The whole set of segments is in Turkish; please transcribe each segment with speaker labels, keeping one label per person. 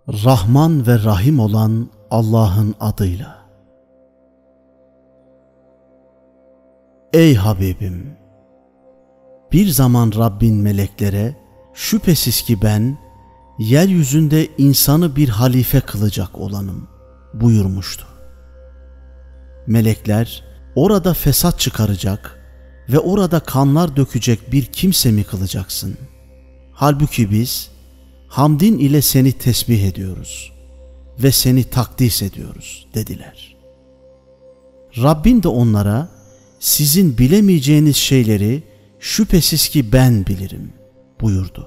Speaker 1: Rahman ve Rahim olan Allah'ın adıyla. Ey Habibim! Bir zaman Rabbin meleklere, şüphesiz ki ben, yeryüzünde insanı bir halife kılacak olanım buyurmuştu. Melekler, orada fesat çıkaracak ve orada kanlar dökecek bir kimse mi kılacaksın? Halbuki biz, hamdin ile seni tesbih ediyoruz ve seni takdis ediyoruz dediler. Rabbin de onlara, sizin bilemeyeceğiniz şeyleri şüphesiz ki ben bilirim buyurdu.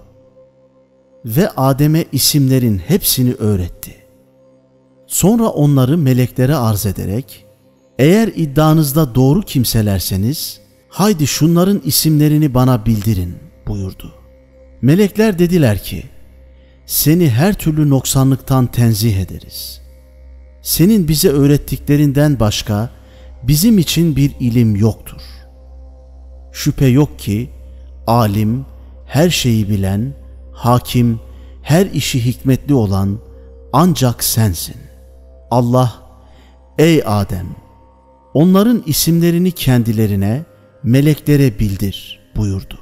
Speaker 1: Ve Adem'e isimlerin hepsini öğretti. Sonra onları meleklere arz ederek, eğer iddianızda doğru kimselerseniz, haydi şunların isimlerini bana bildirin buyurdu. Melekler dediler ki, seni her türlü noksanlıktan tenzih ederiz. Senin bize öğrettiklerinden başka bizim için bir ilim yoktur. Şüphe yok ki alim, her şeyi bilen, hakim, her işi hikmetli olan ancak sensin. Allah, ey Adem, onların isimlerini kendilerine, meleklere bildir buyurdu.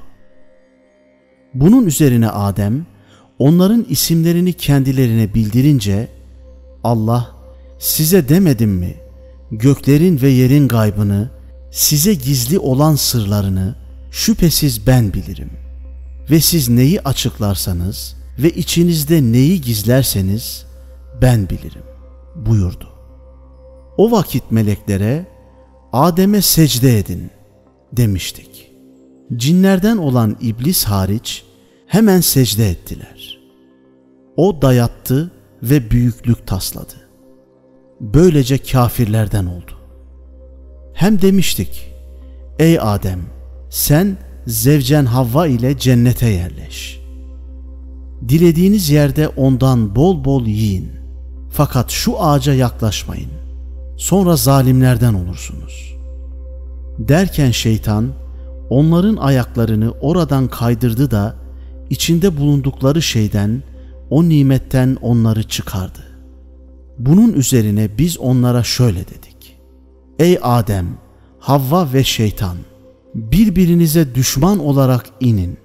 Speaker 1: Bunun üzerine Adem, onların isimlerini kendilerine bildirince, Allah, size demedim mi, göklerin ve yerin gaybını, size gizli olan sırlarını şüphesiz ben bilirim. Ve siz neyi açıklarsanız ve içinizde neyi gizlerseniz ben bilirim buyurdu. O vakit meleklere, Adem'e secde edin demiştik. Cinlerden olan iblis hariç hemen secde ettiler. O dayattı ve büyüklük tasladı. Böylece kafirlerden oldu. Hem demiştik, ey Adem, sen zevcen Havva ile cennete yerleş. Dilediğiniz yerde ondan bol bol yiyin. Fakat şu ağaca yaklaşmayın. Sonra zalimlerden olursunuz. Derken şeytan onların ayaklarını oradan kaydırdı da içinde bulundukları şeyden, o nimetten onları çıkardı. Bunun üzerine biz onlara şöyle dedik. Ey Adem, Havva ve şeytan, birbirinize düşman olarak inin.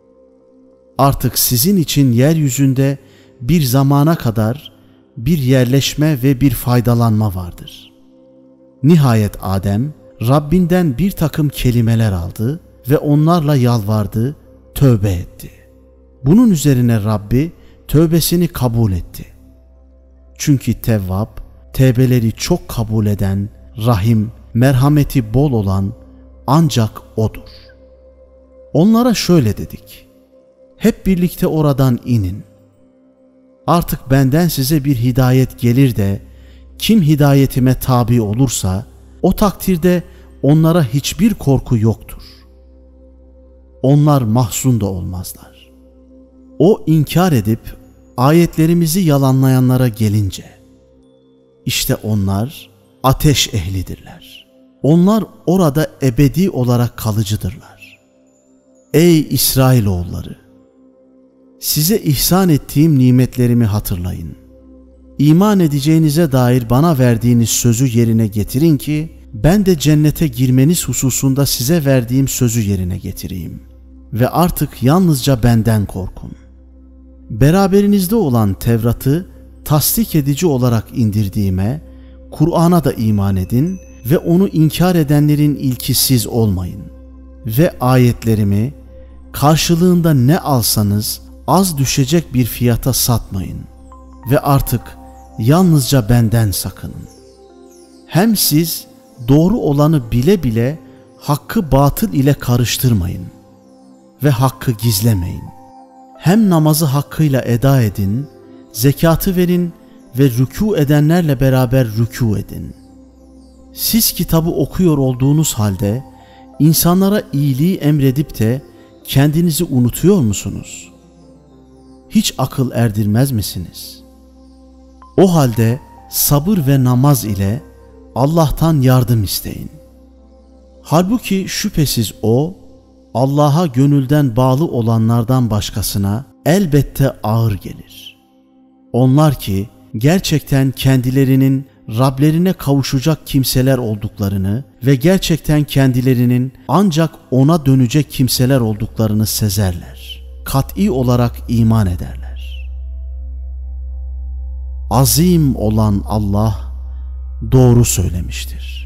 Speaker 1: Artık sizin için yeryüzünde bir zamana kadar bir yerleşme ve bir faydalanma vardır. Nihayet Adem, Rabbinden bir takım kelimeler aldı ve onlarla yalvardı, tövbe etti. Bunun üzerine Rabbi tövbesini kabul etti. Çünkü Tevvab, tevbeleri çok kabul eden, Rahim, merhameti bol olan ancak O'dur. Onlara şöyle dedik. Hep birlikte oradan inin. Artık benden size bir hidayet gelir de kim hidayetime tabi olursa o takdirde onlara hiçbir korku yoktur. Onlar mahzun da olmazlar. O inkar edip ayetlerimizi yalanlayanlara gelince, işte onlar ateş ehlidirler. Onlar orada ebedi olarak kalıcıdırlar. Ey İsrailoğulları! Size ihsan ettiğim nimetlerimi hatırlayın. İman edeceğinize dair bana verdiğiniz sözü yerine getirin ki, ben de cennete girmeniz hususunda size verdiğim sözü yerine getireyim. Ve artık yalnızca benden korkun. Beraberinizde olan Tevrat'ı tasdik edici olarak indirdiğime, Kur'an'a da iman edin ve onu inkar edenlerin ilki siz olmayın. Ve ayetlerimi karşılığında ne alsanız az düşecek bir fiyata satmayın. Ve artık yalnızca benden sakının. Hem siz doğru olanı bile bile hakkı batıl ile karıştırmayın ve hakkı gizlemeyin. Hem namazı hakkıyla eda edin, zekatı verin ve rükû edenlerle beraber rükû edin. Siz kitabı okuyor olduğunuz halde insanlara iyiliği emredip de kendinizi unutuyor musunuz? Hiç akıl erdirmez misiniz? O halde sabır ve namaz ile Allah'tan yardım isteyin. Halbuki şüphesiz O, Allah'a gönülden bağlı olanlardan başkasına elbette ağır gelir. Onlar ki gerçekten kendilerinin Rablerine kavuşacak kimseler olduklarını ve gerçekten kendilerinin ancak ona dönecek kimseler olduklarını sezerler. Kat'i olarak iman ederler. Azim olan Allah doğru söylemiştir.